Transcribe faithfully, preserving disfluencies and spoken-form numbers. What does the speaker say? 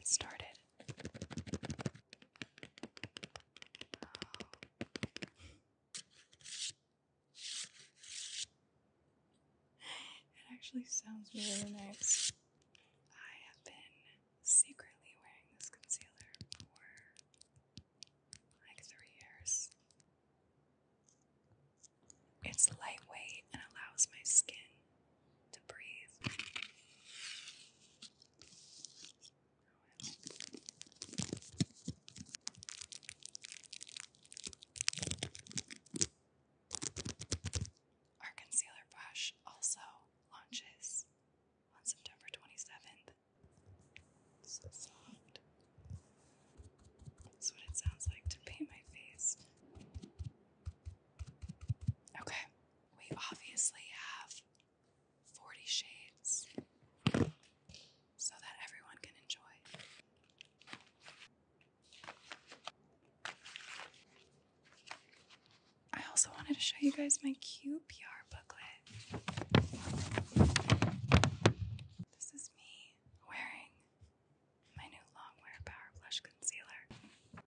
get started. It actually sounds really nice. I have been secretly wearing this concealer for like three years. It's lightweight and allows my skin to breathe. Our concealer brush also launches on September twenty-seventh. It's so soft. That's what it sounds like to paint my face. Okay, we obviously have forty shades so that everyone can enjoy. I also wanted to show you guys my cute P R booklet.